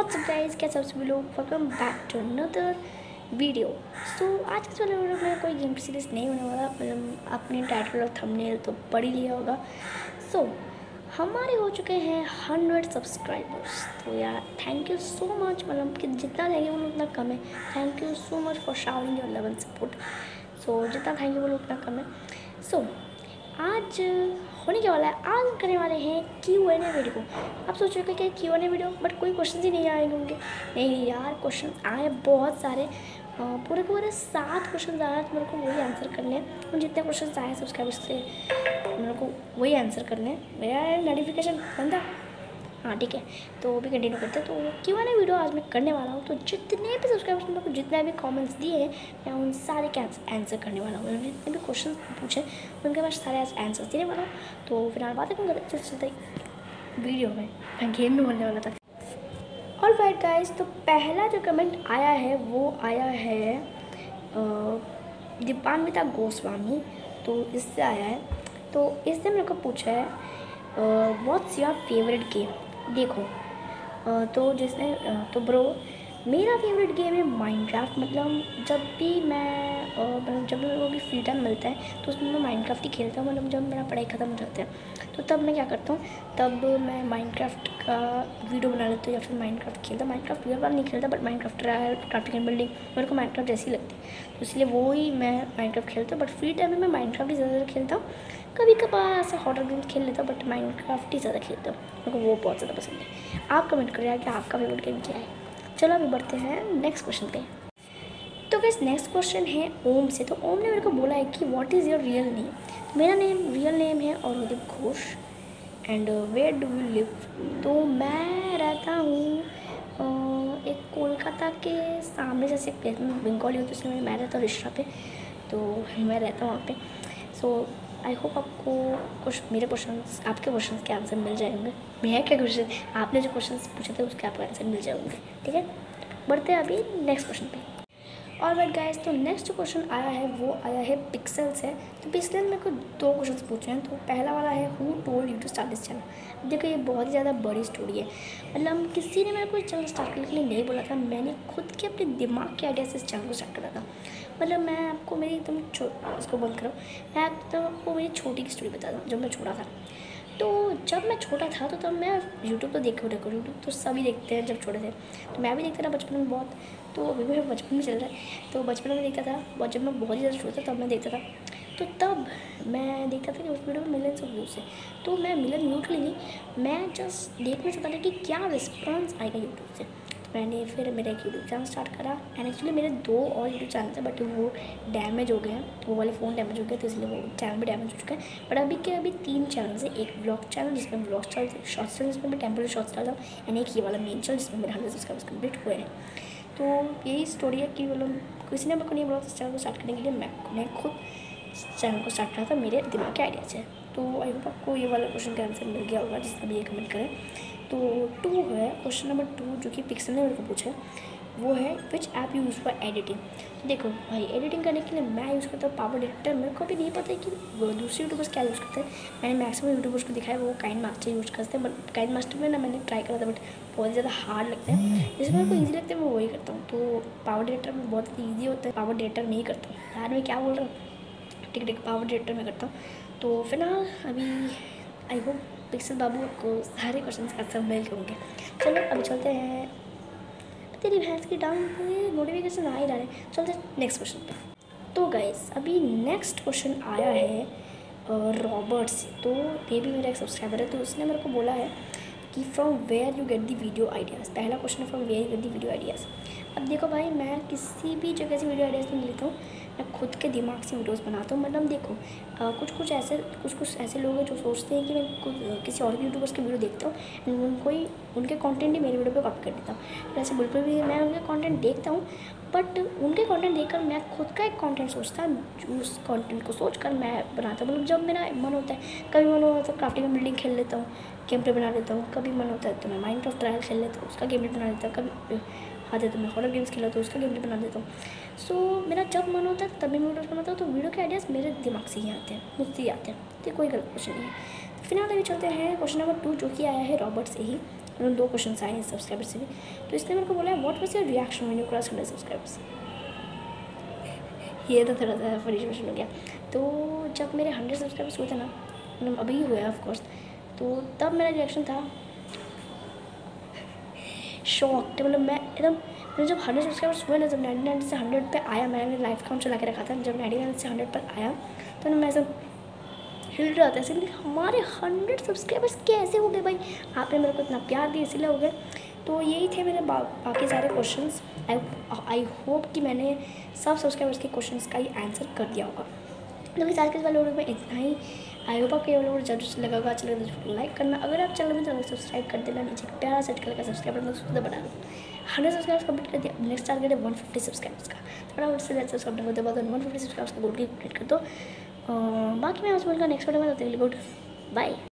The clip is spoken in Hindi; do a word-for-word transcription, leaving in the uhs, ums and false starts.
व्हाट्स अप गाइस, कैसे सब लोग, welcome back to another video. So आज के वाले वीडियो में कोई गेम सीरीज नहीं होने वाला, मतलब आपने टाइटल और थंबनेल तो पढ़ ही लिया होगा। सो so, हमारे हो चुके हैं हंड्रेड सब्सक्राइबर्स, तो यार थैंक यू सो मच। मतलब कि जितना देंगे वो उतना कम है। Thank you so much for showering your love and support. So जितना थैंक यू बोलो उतना कम है। सो so, आज होने के वाला है, आज हम करने वाले हैं क्यू एन ए वीडियो। आप सोच रहे हो कि Q N A video but कोई क्वेश्चन ही नहीं आएंगे होंगे। नहीं यार, क्वेश्चन आए बहुत सारे, पूरे पूरे सात क्वेश्चन आए तो मेरे को वही आंसर करने हैं। जितने क्वेश्चन आए सब्सक्राइबर्स से मेरे को वही आंसर करने हैं। मेरा नोटिफिकेशन बंद है, हाँ ठीक है। तो भी कंटिन्यू करते हैं। तो क्यों ना वीडियो आज मैं करने वाला हूँ। तो जितने भी सब्सक्राइबर्स मेरे को जितने भी कमेंट्स दिए हैं मैं उन सारे के आंसर करने वाला हूँ। जितने भी क्वेश्चन पूछे उनके पास सारे आंसर देने वाला हूँ। तो फिलहाल बातें कम करते चलते वीडियो में। मैं गेम में बोलने वाला था। ऑल राइट गाइस, तो पहला जो कमेंट आया है वो आया है दीपान्विता गोस्वामी। तो इससे आया है, तो इसने मेरे को पूछा है व्हाट्स योर फेवरेट गेम। देखो uh, तो जिसने uh, तो ब्रो मेरा फेवरेट गेम है माइनक्राफ्ट। मतलब जब भी मैं मतलब जब मेरे को भी फ्री टाइम मिलता है तो उसमें मैं माइनक्राफ्ट ही खेलता हूँ। मतलब जब मेरा पढ़ाई ख़त्म हो जाता है तो तब मैं क्या करता हूँ, तब मैं माइनक्राफ्ट का वीडियो बना लेता हूँ या फिर माइनक्राफ्ट खेलता। माइनक्राफ्ट रियल वाला नहीं खेलता but Minecraft crafting and building मेरे को माइनक्राफ्ट जैसी लगती है, तो इसलिए वो ही मैं माइनक्राफ्ट खेलता हूँ। बट फ्री टाइम में मैं माइनक्राफ्ट ही ज़्यादा खेलता हूँ। कभी कभार ऐसा हॉरर गेम्स खेल लेता हूँ बट माइनक्राफ्ट ही ज़्यादा खेलता हूँ, मेरे को वो बहुत ज़्यादा पसंद है। आप कमेंट करिए कि आपका फेवरेट गेम क्या है। चलो अभी बढ़ते हैं नेक्स्ट क्वेश्चन पे। तो गाइस नेक्स्ट क्वेश्चन है ओम से। तो ओम ने मेरे को बोला है कि what is your real name. तो मेरा नेम रियल नेम है Aurdeep Ghosh and where do you live. तो मैं रहता हूँ एक कोलकाता के सामने जैसे एक प्लेस में, बंगाली हूँ तो इसलिए मैं रहता हूँ रिश्ता पे, तो मैं रहता हूँ वहाँ पे। सो आई होप आपको कुछ मेरे क्वेश्चन आपके क्वेश्चन के आंसर मिल जाएंगे। मेरा क्या क्वेश्चन, आपने जो क्वेश्चन पूछे थे उसके आपको आंसर मिल जाएंगे। ठीक है, बढ़ते हैं अभी नेक्स्ट क्वेश्चन पे। और बट गाइस, तो नेक्स्ट जो क्वेश्चन आया है वो आया है पिक्सल से। तो पिक्सल मेरे को दो क्वेश्चन पूछे हैं। तो पहला वाला है who told you to start this channel. देखो ये बहुत ही ज़्यादा बड़ी स्टोरी है। मतलब किसी ने मेरे को चैनल स्टार्ट करने के लिए नहीं बोला था, मैंने खुद के अपने दिमाग के आइडिया से इस चैनल को स्टार्ट करा था। मतलब मैं आपको मेरी एकदम इसको बंद करो, मैं तो आपको मेरी छोटी की स्टोरी बताता हूँ। जब मैं छोटा था तो जब मैं छोटा था तो तब मैं यूट्यूब तो देखे देखो यूट्यूब तो सभी देखते हैं जब छोटे थे, तो मैं भी देखता था बचपन में बहुत। तो अभी भी बचपन में चल रहा है, तो बचपन में देखता था बहुत। जब मैं बहुत ही ज़्यादा छोटा था तब मैं देखता था, तो तब मैं देखता था कि उस वीडियो में मिलियंस ऑफ व्यूज़ है। तो मैं मिलियन व्यू के लिए नहीं, मैं जस्ट देखना चाहता था कि क्या रिस्पॉन्स आएगा यूट्यूब से। मैंने फिर मेरा एक यूट्यूब चैनल स्टार्ट करा एंड एक्चुअली मेरे दो और यूट्यूब चैनल थे बट वो डैमेज हो गए हैं, वो वाले फ़ोन डैमेज हो गए तो इसलिए वो चैनल भी डैमेज हो चुका है। बट अभी के अभी तीन चैनल है, एक ब्लॉग चैनल जिसमें ब्लॉग चलते, शॉर्ट्स चैनल जिसमें मैं टेम्पररी शॉर्ट्स डालता हूँ एंड एक ये वाला मेन चैनल जिसमें मेरे हंड्रेड सब्सक्राइबर्स कंप्लीट हुए हैं। तो यही स्टोरी है कि मतलब किसी ने मेरे को नहीं बोला इस चैनल को स्टार्ट करने के लिए, मैं मैं खुद चैनल को स्टार्ट करा था मेरे दिमाग के आइडिया से। तो आई होप आपको ये वाला क्वेश्चन का आंसर मिल गया होगा जिसने भी ये कमेंट करें। तो टू है क्वेश्चन नंबर टू जो कि पिक्सल ने मेरे को पूछा है, वो है which app use for editing. तो देखो भाई, एडिटिंग करने के लिए मैं यूज़ करता हूँ पावर एडिटर। मेरे को भी नहीं पता है कि वो दूसरे यूट्यूबर्स क्या यूज़ करते हैं। मैंने मैक्सिमम यूट्यूबर्स को दिखाया वो काइंड मास्टर यूज़ करते हैं, बट काइंड मास्टर में ना मैंने ट्राई करा था बट बहुत ज़्यादा हार्ड लगता है। जैसे मेरे को ईजी लगता है मैं वही करता हूँ। तो पावर एडिटर में बहुत ईजी होता है, पावर एडिटर में ही करता हूँ। यार मैं क्या बोल रहा हूँ, ठीक ठीक पावर एडिटर में करता हूँ। तो फिलहाल अभी आई होप पिक्सल बाबू को सारे क्वेश्चन का आंसर मिल के होंगे। चलो अभी चलते हैं। तेरी भैंस की टांग पे नोटिफिकेशन आ ही रहा है। चलते नेक्स्ट क्वेश्चन पे। तो गाइस अभी नेक्स्ट क्वेश्चन आया है रॉबर्ट से। तो ये भी मेरा एक सब्सक्राइबर है, तो उसने मेरे को बोला है कि from where you get the video ideas. पहला क्वेश्चन है from where you get the video ideas. अब देखो भाई, मैं किसी भी जगह से वीडियो आइडियाज़ नहीं लेता हूँ, मैं खुद के दिमाग से वीडियोस बनाता हूँ। मतलब देखो आ, कुछ कुछ ऐसे कुछ कुछ ऐसे लोग हैं जो सोचते हैं कि मैं कुछ किसी और यूट्यूबर्स के वीडियो देखता हूँ एंड उनको ही उनके कंटेंट ही मेरे वीडियो पे कॉपी कर देता हूँ। ऐसे बिल्कुल भी मैं उनके कंटेंट देखता हूँ बट उनके कंटेंट देखकर मैं खुद का एक कंटेंट सोचता हूँ, उस कंटेंट को सोचकर मैं बनाता हूँ। मतलब जब मेरा मन होता है, कभी मन होता है तो क्राफ्टिंग एंड बिल्डिंग खेल लेता हूँ, गेम प्ले बना देता हूँ। कभी मन होता है तो मैं माइनक्राफ्ट ट्रायल खेल लेता हूँ, उसका गेम प्ले बना देता हूँ। कभी आते तो मैं हॉरर गेम्स खेला तो उसका गेम प्ले बना देता हूँ। सो so, मेरा जब मन होता है तभी मैं वीडियोस बनाता हूँ। तो वीडियो के आइडियाज़ मेरे दिमाग से ही आते हैं, मुझसे ही आते हैं, तो कोई गलत क्वेश्चन नहीं है। फिलहाल अभी चलते हैं क्वेश्चन नंबर टू जो कि आया है रॉबर्ट से ही। मतलब दो क्वेश्चन आए हैं सब्सक्राइबर से भी। तो इसने मेरे को बोला है what was your reaction when you cross hundred subscribers. ये तो थोड़ा सा फनी क्वेश्चन हो गया। तो जब मेरे हंड्रेड सब्सक्राइबर्स हुए थे ना, मतलब अभी हुए ऑफ कोर्स, तो तब मेरा रिएक्शन था शॉक। मतलब मैं एकदम, मैंने जब हंड्रेड सब्सक्राइबर्स हुए ना, जब नाइन्टी नाइन से हंड्रेड पे आया, मैंने लाइफ काउंट चला के रखा था, जब नाइन्टी नाइन से हंड्रेड पर आया तो मैं ऐसा हिल रहा था ऐसे, हमारे हंड्रेड सब्सक्राइबर्स कैसे हो गए भाई, आपने मेरे को इतना प्यार दिया इसलिए हो गए। तो यही थे मेरे बा, बाकी सारे क्वेश्चंस। आई आई होप कि मैंने सब सब्सक्राइबर्स के क्वेश्चंस का ही आंसर कर दिया होगा। तो इस आज के वाले वीडियो में इतना ही। आई होप आपको ये वीडियो जरूर लगा होगा। चलो तो लाइक करना, अगर आप चैनल में चैनल सब्सक्राइब कर देना, नीचे एक प्यारा सेट कलर का सब्सक्राइब बटन उसको बना लो। हंड्रेड सब्सक्राइबर्स कंप्लीट कर दिया, नेक्स्ट टारगेट है वन फिफ्टी सब्सक्राइबर्स का। थोड़ा उठ से ज़्यादा सब्सक्राइब होते बाद वन फिफ्टी सब्सक्राइबर्स का गोल कंप्लीट कर दो। बाकी मैं उस बोलूँगा नेक्स्ट वीडियो में, गुड बाय।